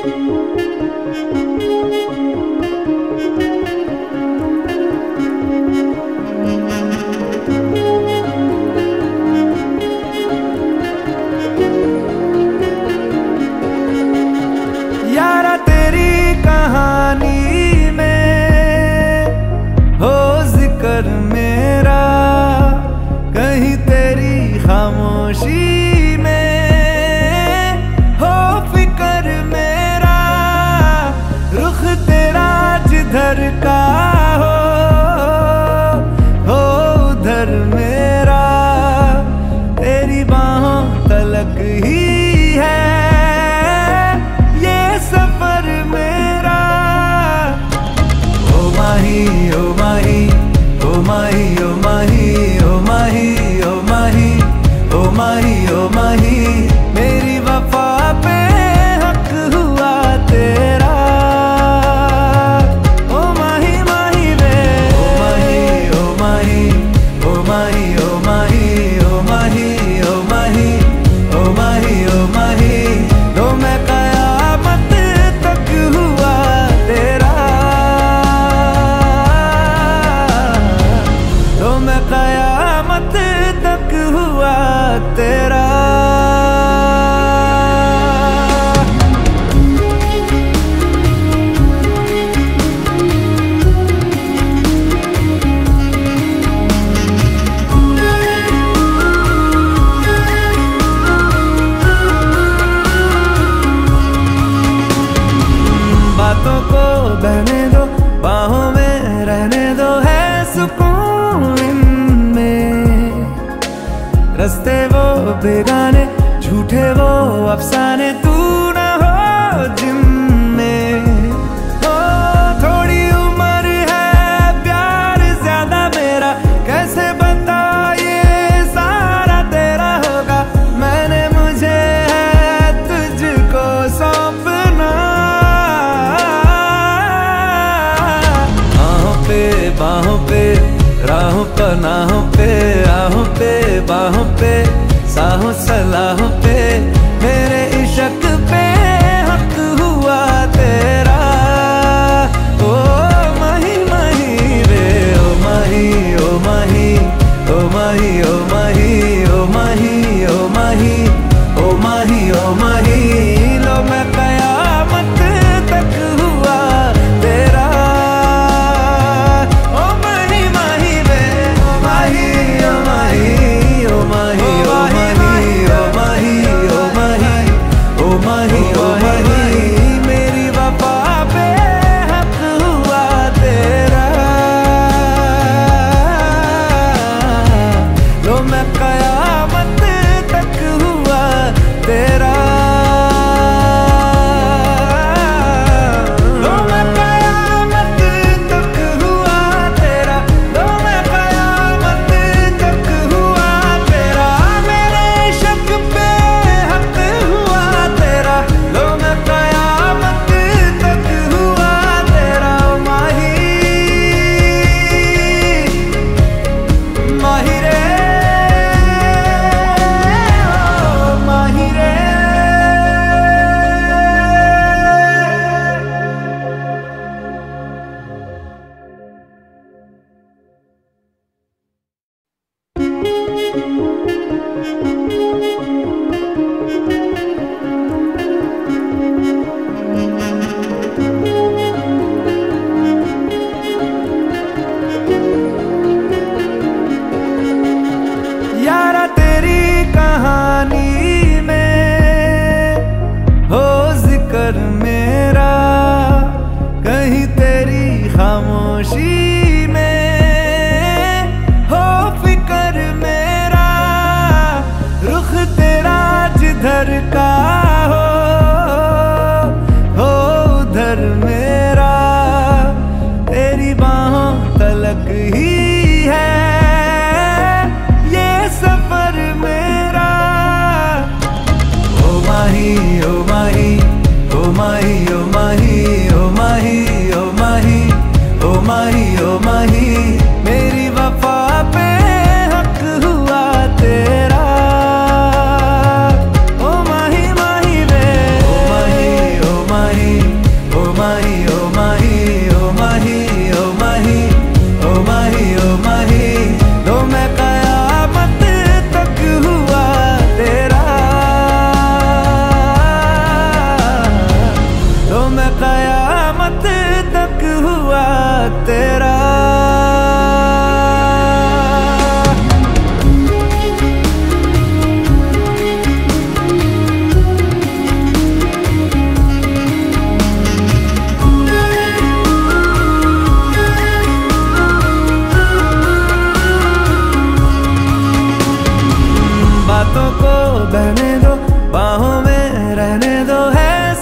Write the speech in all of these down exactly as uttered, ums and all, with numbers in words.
मेरा कहीं तेरी खामोशी में हो फिकर मेरा, रुख तेरा जिधर का हो हो उधर मेरा, तेरी बाहों तलक ही है ये सफर मेरा। ओ माही ओ माही ओ माही ओ माही ओ माही ओ माही ओ माही ओ माही, मेरी वफा पे हक हुआ तेरा। ओ माही माही वे ओ माही ओ माही ओ माही ओ माही ओ माही ओ माही ओ माही ओ माही, तो मैं कयामत तक हुआ तेरा, तो मैं कयामत तक हुआ तेरा। बातों को बहने दो, बाहों में रहने दो, है सुकून इनमें। रस्ते वो बेगाने, झूठे वो अफसाने, तू ना हो जिनमें। ओ थोड़ी उम्र है, प्यार ज्यादा मेरा, कैसे बता ये सारा तेरा होगा। मैंने मुझे है तुझको सौंपना, बाहों पे राहों पनाहों पे, आहों पे बाहों पे, साहों सलाहों पे, मेरे इश्क पे हक हुआ तेरा। ओ माही माही रे ओ माही ओ माही ओ माही ओ माही ओ माही ओ माही ओ माही ओ माही, लो मैं कयामत तक हुआ तेरा। Oh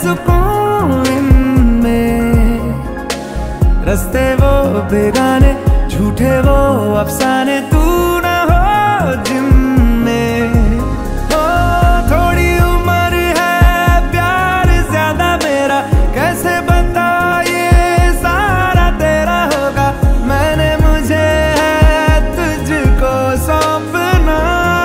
सुकून इनमें। रस्ते वो बेगाने, झूठे वो अफसाने, तू ना हो जिनमें। ओ थोड़ी उम्र है, प्यार ज्यादा मेरा, कैसे बता ये सारा तेरा होगा। मैंने मुझे है तुझको सौंपना।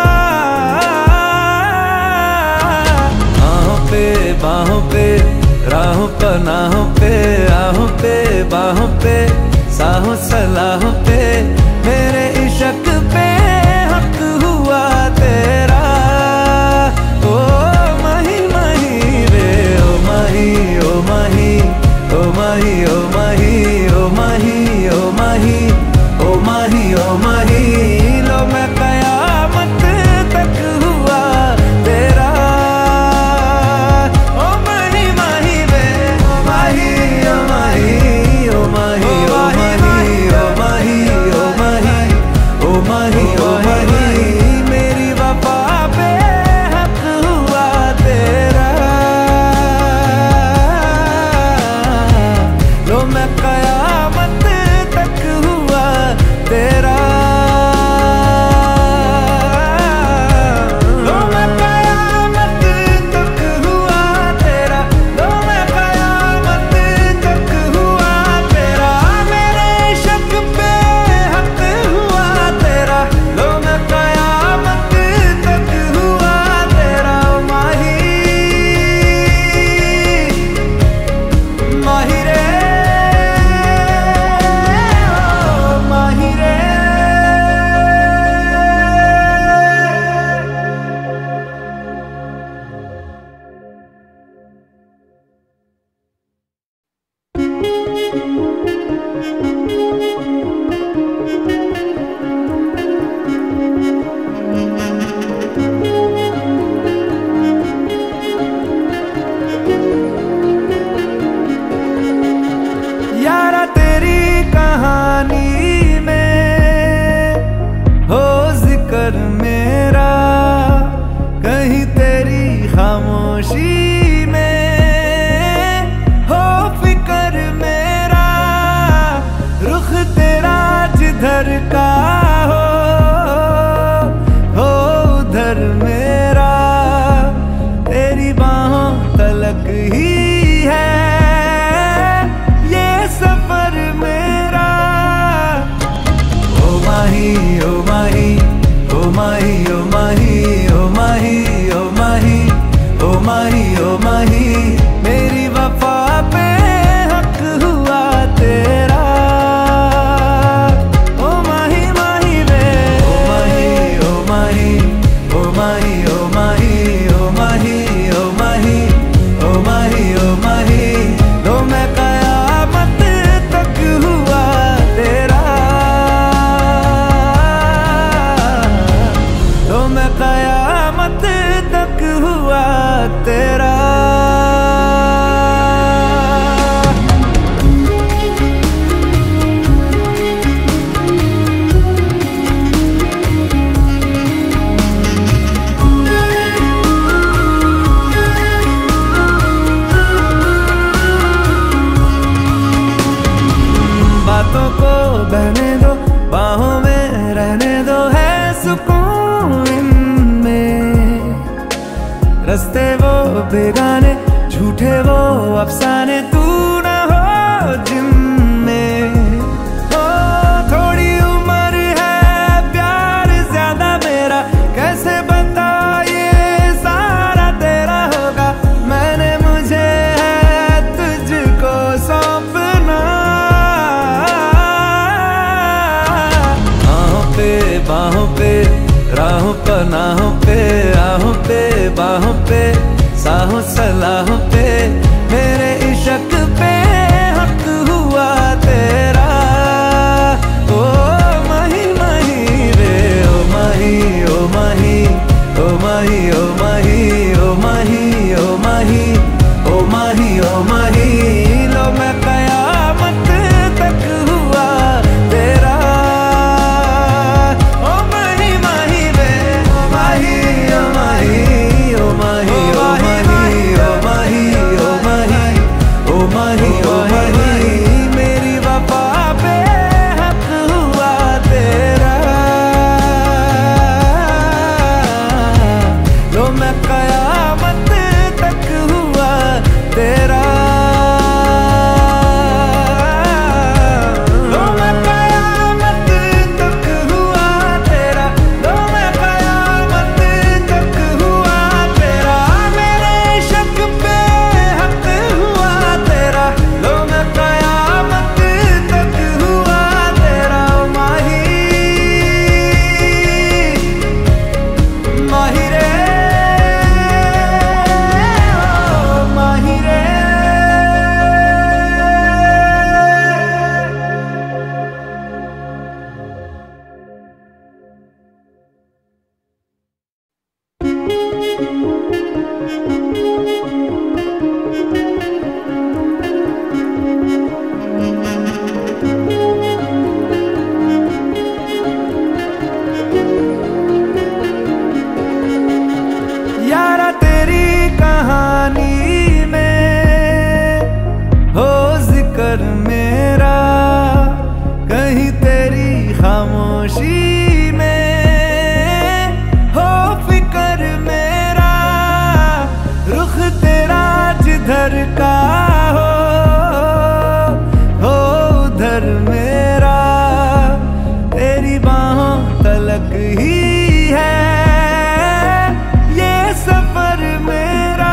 बाहों पे बाहों पे, राहों पनाहों पे, आहों पे बाहों पे, साहों सलाहों पे, मेरे इश्क पे हक हुआ तेरा। ओ माही माही रे, ओ माही ओ माही, ओ माही ओ माही, ओ माही ओ माही, ओ माही ओ माही, लो मैं कयामत तक हुआ तेरा। ओ माही माही रे, ओ माही ओ माही, ओ माही ओ माही, ओ माही ओ माही, ओ माही ओ माही, मेरी वफा पे हक हुआ तेरा। लो मैं कयामत तक हुआ तेरा। लो मैं कयामत तक हुआ तेरा। लो मैं कयामत तक हुआ तेरा। मेरे इश्क पे हक हुआ तेरा। लो मैं कयामत तक हुआ तेरा। ओ माही माही रे, ओ माही रे। यारा तेरी कहानी में हो जिक्र मेरा, कहीं तेरी खामोशी में हो फिक्र मेरा। रुख तेरा जिधर का हो, हो उधर मेरा। तेरी बाहों तलक ही है ये सफर मेरा। ओ माही ओ माही, ओ माही ओ माही, ओ माही ओ माही, ओ माही ओ माही, मेरी वफा पे हक हुआ तेरा। ओ माही माही रे, ओ माही ओ माही, ओ माही ओ माही, ओ माही ओ माही, ओ माही ओ माही, लो मैं कयामत तक हुआ तेरा। लो मैं कयामत तक हुआ तेरा। बातों को बहने दो, बाहों में रहने दो, है सुकून इनमें। रस्ते वो बेगाने, झूठे वो अफसाने, तू ना हो जिनमें। ओ थोड़ी उम्र है, प्यार ज्यादा मेरा, कैसे बता ये सारा तेरा होगा। मैंने मुझे है तुझको सौंपना। बाहों पे बाहों पे, राहों पनाहों पे, आहों पे बाहों पे, साहों सलाहों पे, मेरे इश्क पे हक हुआ तेरा। ओ माही माही रे, ओ माही ओ माही, ओ माही ओ माही, ओ माही ओ माही, ओ माही ओ माही, लो मैं कयामत तक हुआ तेरा। ओ माही माही रे, ओ माही ओ माही, ओ माही ओ माही, ओ माही ओ जिधर का हो हो उधर मेरा तेरी बाहों तलक ही है ये सफर मेरा।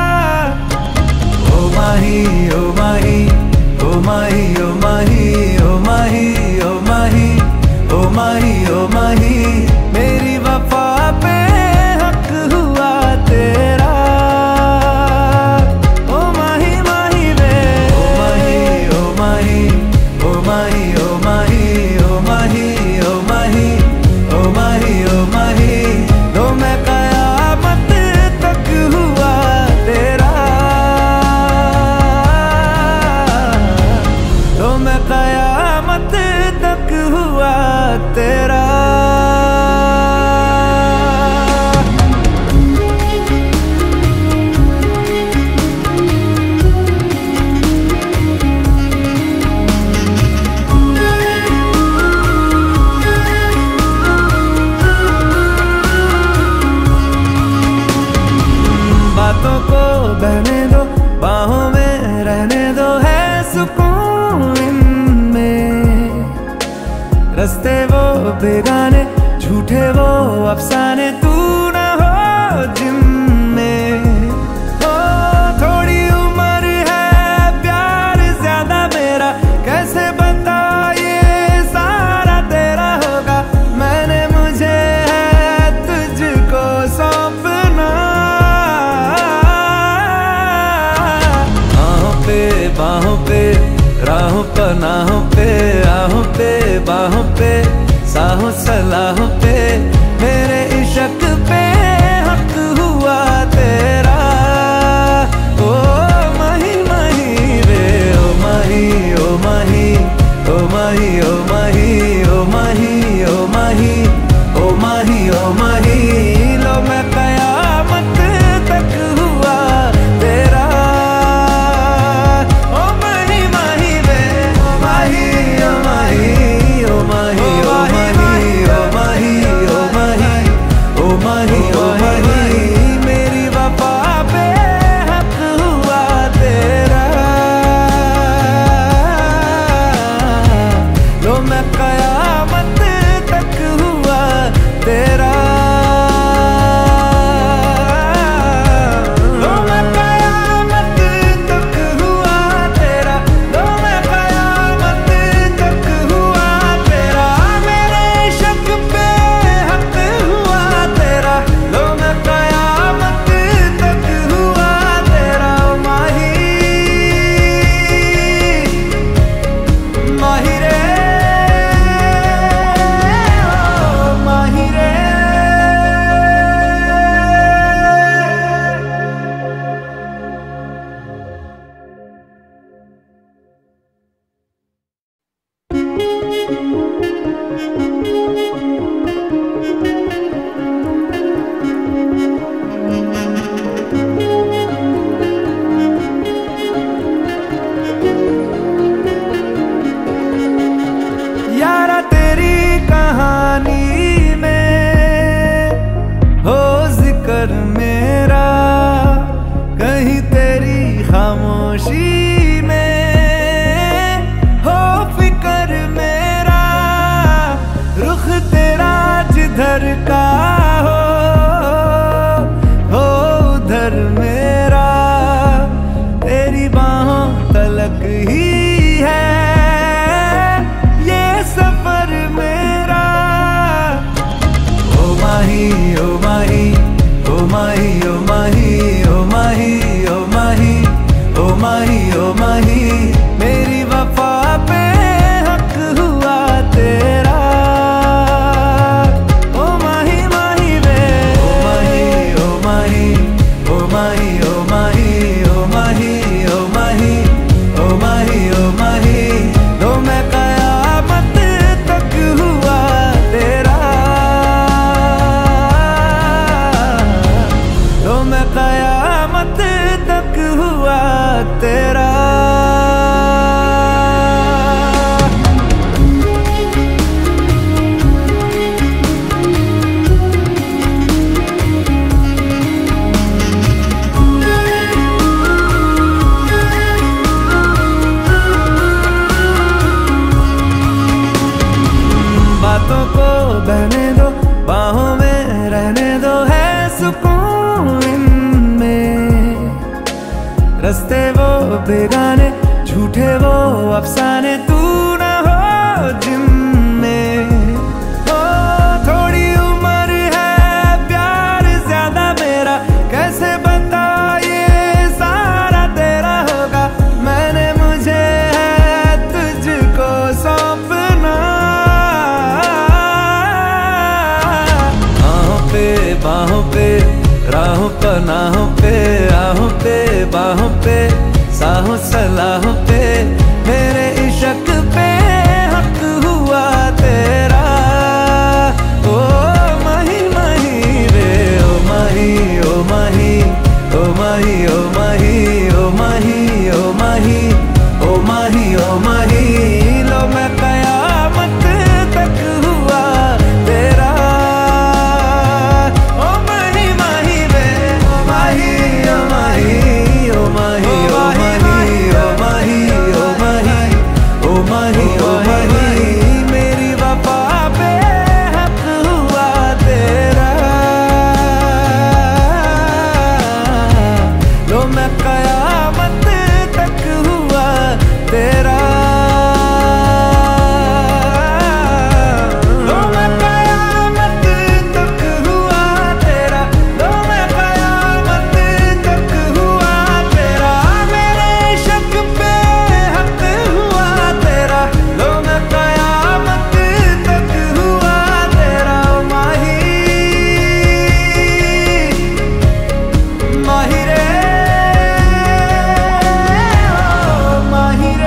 ओ माही ओ माही ओ माही ओ माही ओ माही ओ माही ओ माही ओ माही मेरी वफा पे हक हुआ तेरा। ओ माही माही वे ओ माही ओ माही ओ माही ओ माही ओ माही ओ माही ओ माही ओ माही लो मैं कयामत तक हुआ तेरा। लो मैं कयामत तक हुआ तेरा। बातों को बहने दो बाहों में रहने दो है सुकून इनमें। रस्ते वो बेगाने झूठे वो अफसाने तू न हो जिनमें। ओ थोड़ी उम्र है प्यार ज्यादा मेरा कैसे बता ये सारा तेरा होगा। मैंने मुझे है तुझको सौंपना। बाहों पे राहों पनाहों पे आहों पे बाहों पे साहों सलाहों पे मेरे इश्क पे हक हुआ तेरा। ओ माही माही रे ओ माही ओ माही ओ माही ओ माही ओ माही ओ माही ओ माही ओ माही लो मैं कयामत तक हुआ तेरा। जिधर का हो हो उधर मेरा तेरी बाहों तलक ही है ये सफर मेरा। ओ माही ओ माही ओ माही ओ माही ओ माही ओ माही ओ माही ओ माही मेरी वफा पे हक हुआ तेरा। कयामत तक हुआ तेरा। रस्ते वो बेगाने, झूठे वो अफसाने, तू ना हो जिनमें। ओ थोड़ी उम्र है, प्यार ज्यादा मेरा, कैसे बता ये सारा तेरा होगा। मैंने मुझे है तुझको सौंपना, बाहों पे बाहों पे, राहों पनाहों पे, आहों पे बाहों पे, साहों सलाहों पे, मेरे इश्क पे हक हुआ तेरा। ओ माही माही रे, ओ माही ओ माही, ओ माही ओ माही, ओ माही ओ माही, ओ माही ओ माही, लो मैं कयामत तक हुआ तेरा। ओ माही माही रे, ओ माही ओ माही, ओ माही ओ माही, ओ माही ओ माही, ओ माही ओ माही, मेरी वफा पे हक हुआ तेरा। लो मैं कयामत तक हुआ तेरा। लो मैं कयामत तक हुआ तेरा, लो मैं कयामत तक हुआ तेरा, मेरे इश्क पे हक हुआ तेरा। लो मैं कयामत तक हुआ तेरा। ओ माही माही रे, ओ माही रे।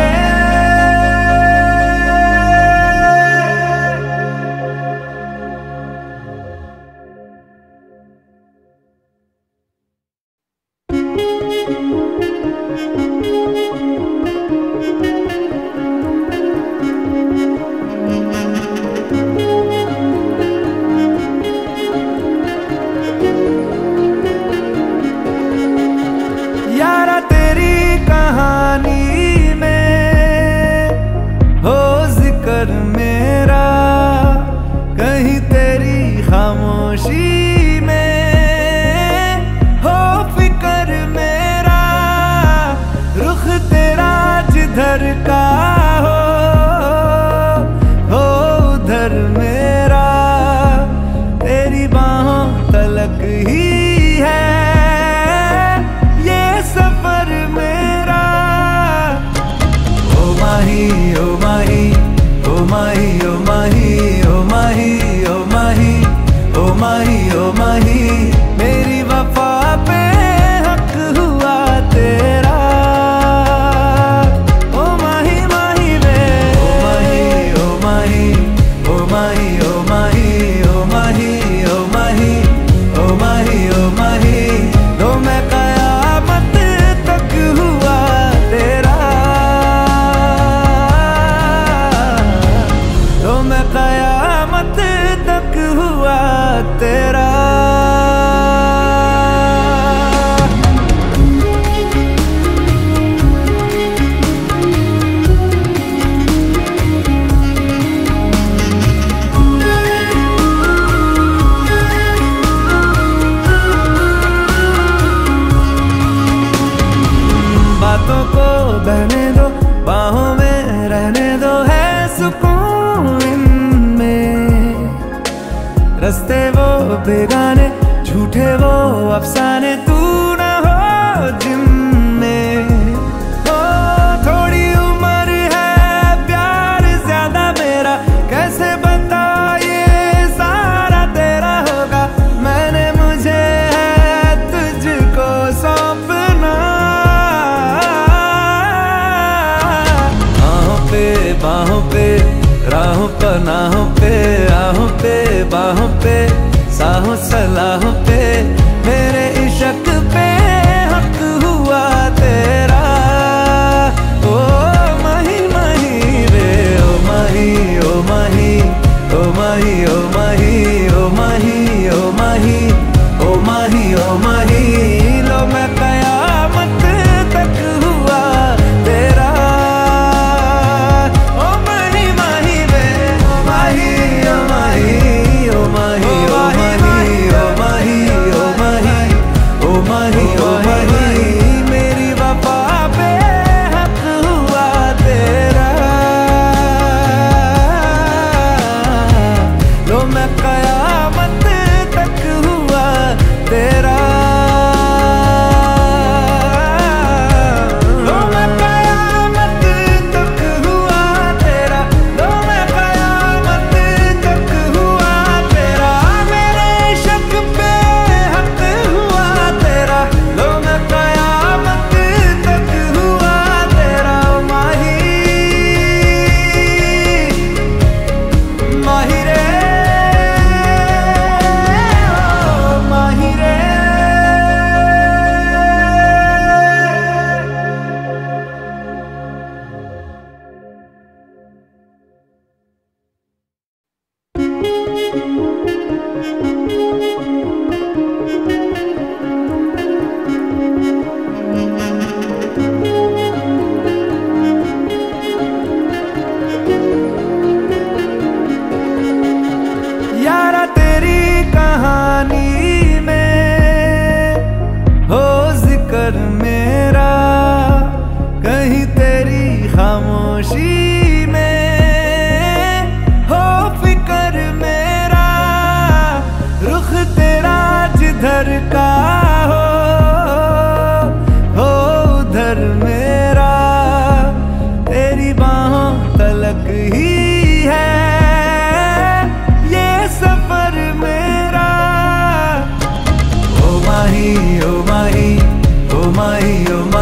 यारा तेरी कहानी में हो जिक्र मेरा, कहीं तेरी खामोशी में हो फिक्र मेरा। रुख तेरा जिधर का हो, हो उधर मेरा, तेरी बाहों तलक ही है ये सफर मेरा। ओ माही ओ माही, ओ माही ओ माही, ओ माही ओ माही, ओ माही ओ माही, मेरी वफा पे हक हुआ तेरा। ओ माही माही रे, ओ माही ओ माही, ओ माही ओ माही, ओ माही ओ माही, ओ माही ओ माही, लो मैं कयामत तक हुआ तेरा। लो मैं कयामत तक हुआ तेरा। बातों को बहने दो, बाहों में रहने दो, है सुकून इनमें। रस्ते वो बेगाने, झूठे वो अफसाने, तू ना हो जिनमें। ओ थोड़ी उम्र है, प्यार ज्यादा मेरा, कैसे बता ये सारा तेरा होगा। मैंने मुझे है तुझको सौंपना, बाहों पे बाहों पे, राहों पनाहों पे, आहों पे बाहों पे, साहों सलाहों पे, मेरे इश्क पे हक हुआ तेरा। ओ माही माही रे, ओ माही ओ माही, ओ माही ओ माही, ओ माही ओ माही, ओ माही ओ माही, लो मैं कयामत तक हुआ तेरा। ओ माही माही रे, ओ माही ओ माही, ओ माही ओ माही, ओ माही ओ माही, ओ माही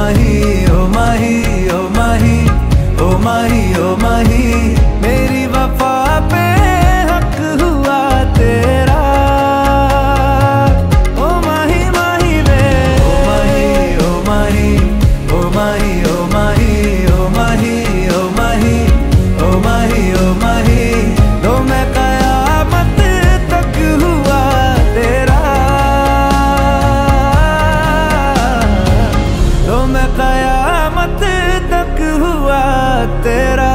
माही ओ माही ओ माही ओ माही ओ माही मेरी वफा पे हक हुआ तेरा। ओ माही माही वे ओ माही ओ माही ओ माही ओ माही ओ माही ओ माही ओ माही ओ माही तो मैं कयामत तक हुआ तेरा। तो मैं कयामत तक हुआ तेरा।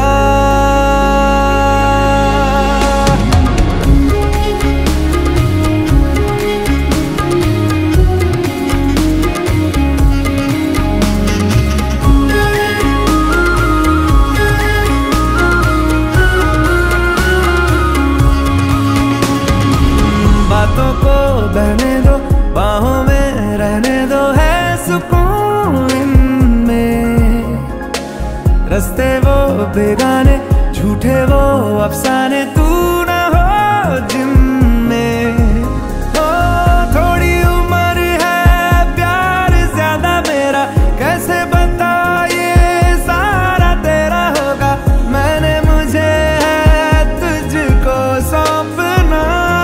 बातों को बहने दो, बाहों में रहने दो, है सुकून इनमें। रस्ते वो बेगाने, झूठे वो अफसाने, तू न हो जिनमें। ओ थोड़ी उम्र है, प्यार ज्यादा मेरा, कैसे बता ये सारा तेरा होगा। मैंने मुझे है तुझको सौंपना।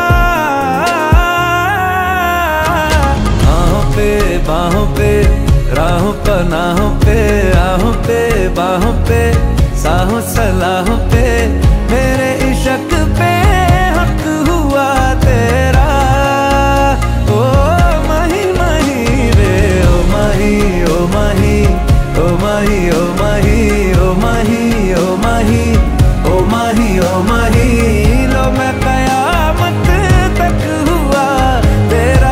बाहों पे राहों पनाहों पे आहों पे बाहों पे साहों सलाहों पे मेरे इश्क पे हक हुआ तेरा। ओ माही माही रे ओ माही ओ माही ओ माही ओ माही ओ माही ओ माही ओ माही ओ माही लो मैं कयामत तक हुआ तेरा।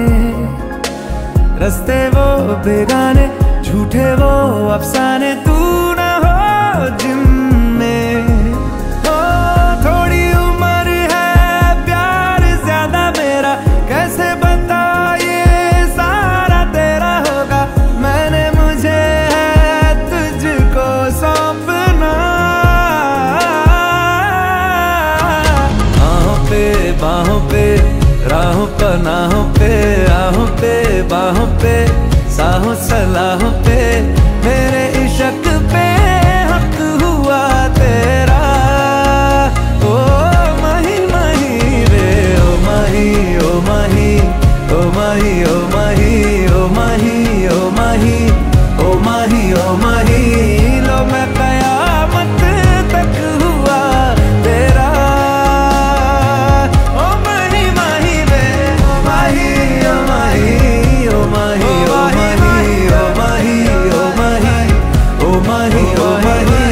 रस्ते वो बेगाने, झूठे वो अफसाने, तू बाहों पे, राहों पनाहों पे, आहों पे बाहों पे, साहों सलाहों पे, मेरे इश्क पे हक हुआ तेरा। ओ माही माही रे, ओ माही ओ माही, ओ माही ओ माही, ओ माही ओ माही, ओ माही ओ माही, लो मैं कयामत तक हुआ तेरा। ओ माही माही रे, ओ माही ओ माही, ओ माही ओ माही, ओ माही ओ माही, ओ माही ओ माही।